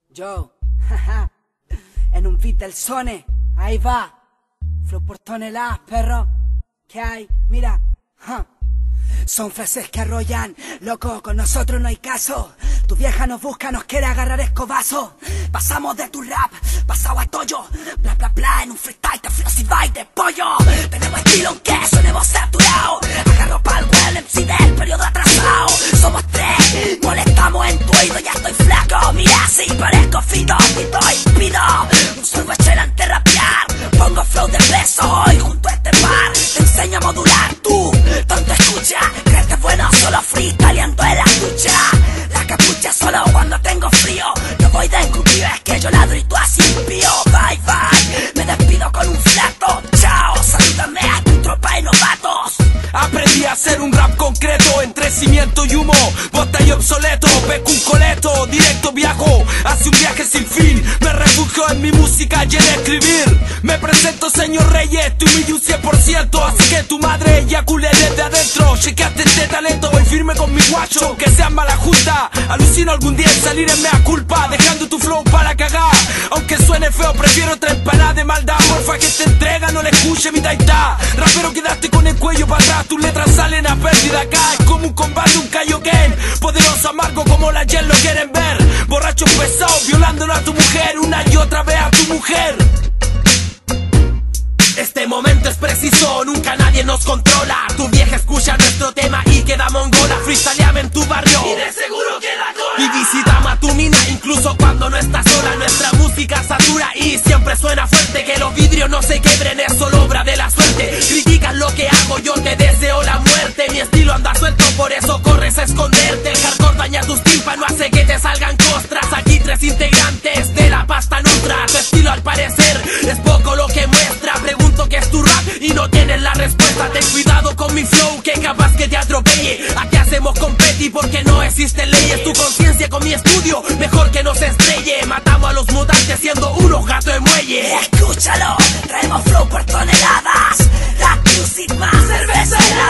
Yo, jaja, en un beat del Sone, ahí va, flow por toneladas, perro, ¿qué hay? Mira, son frases que arrollan, loco, con nosotros no hay caso. Tu vieja nos busca, nos quiere agarrar escobazo. Pasamos de tu rap, pasado a Toyo, bla bla bla, en un freestyle te explosiva y de pollo. Tenemos estilo aunque sonemos saturados. Agarro pa'l web, MC del periodo atrasado. Somos tres, molestamos en tu oído, ya estoy flaco. Mira si parezco fito, pito y pido un sorbo ante rapear. Pongo flow de peso hoy junto a este par. Te enseño a modular, tú, tonto escucha. Crees que es bueno solo freestyleando en la ducha. La capucha solo cuando tengo frío. No voy de encubrido, es que yo ladro y tú así pío. Bye bye, me despido con un flato. Chao, salúdame a tu tropa de novatos. Aprendí a hacer un rap concreto entre cimiento y humo, bota y obsoleto, peco un coleto, directo viajo hacia un viaje sin fin. Me refugio en mi música y en escribir. Me presento señor Reyes, te humillo un 100%, así que tu madre eyacule desde adentro. Chequeaste este talento, voy firme con mi guacho, aunque sea mala justa. Alucino algún día en salir en mea culpa, dejando tu flow para cagar. Aunque suene feo, prefiero otra empanada de maldad. Porfa que te entrega, no le escuche mi taita. Rapero, quedaste con el cuello para atrás, tus letras salen a pérdida acá. Es como un combate, un kaioken, poderoso amargo como la Yen lo quieren ver. Borracho pesado, violándolo a tu mujer, una y otra vez a tu mujer. Este momento es preciso, nunca nadie nos controla. Tu vieja escucha nuestro tema y queda mongola. Freestyleame en tu barrio y de seguro queda cola. Y visitamos a tu mina incluso cuando no estás sola. Nuestra música satura y siempre suena fuerte. Que los vidrios no se quiebren, es solo obra de la suerte. Criticas lo que hago, yo te deseo la muerte. Mi estilo anda suelto, por eso corres a esconderte. El hardcore daña tus tímpanos, hace que te salgan costras. Aquí tres integrantes de la pasta nuestra. Tu estilo al parecer es poco lo que muestra. Pregunto qué es tu rap y no tienes la respuesta. Ten cuidado con mi flow, que capaz que te atropelle. Aquí hacemos competi porque no existen leyes. Tu conciencia con mi estudio, mejor que nos estrelle. Matamos a los mutantes siendo unos gatos de muelle. Escúchalo, traemos flow por toneladas. Rap music más cerveza helada.